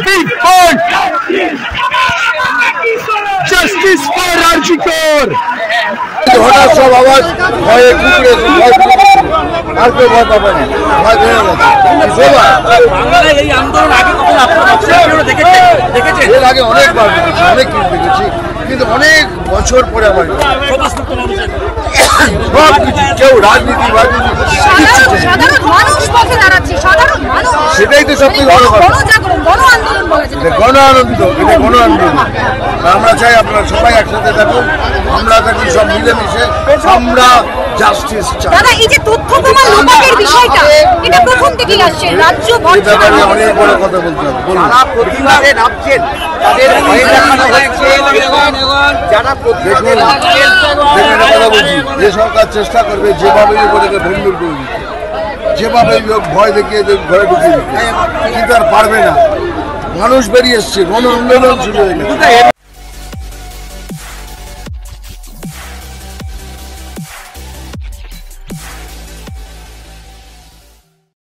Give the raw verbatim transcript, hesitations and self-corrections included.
big fund. Justice for Arji Kaur. হঠাৎ সব আওয়াজ ভয়ে কুকুরেছে ভয় আর কেউ ভয় পাবে না ভয় বেড়ে গেছে বাংলায় এই আন্দোলন আগে কখন আপনারা দেখেছেন দেখেছেন এর আগে অনেকবার দেখেছি অনেক কিছু দেখেছি কিন্তু অনেক বছর পরে আবার সব কিছু কেউ রাজনীতি সাধারণ মানুষ পথে দাঁড়াচ্ছে সাধারণ মানুষ সেটাই তো সবথেকে বড় কথা গণজাগরণ গণ আন্দোলন বলা যায় এটা গণ আনন্দ এটা গণ আন্দোলন আমরা চাই আপনারা সবাই একসাথে থাকুন আমরা থাকি সব মিলেমিশে আমরা জাস্টিস চাই দাদা এই যে তথ্য প্রমাণ লোপাটের বিষয়টা এটা প্রথম থেকেই আসছে রাজ্য ভর্তি অনেক বড় কথা বলতে হবে বলুন যারা প্রতিবাদে নামছেন তাদের ভয় দেখানো হয়েছে যারা প্রতিবাদে নামছেন দেখুন কথা বলছি যে সরকার চেষ্টা করবে যেভাবে ওদেরকে ভণ্ডুল করে দিতে যেভাবে লোক ভয় দেখিয়ে ঘরে ঢুকিয়ে দিতে কিন্তু আর পারবে না মানুষ বেরিয়ে এসছে গণ আন্দোলন শুরু হয়ে গেছে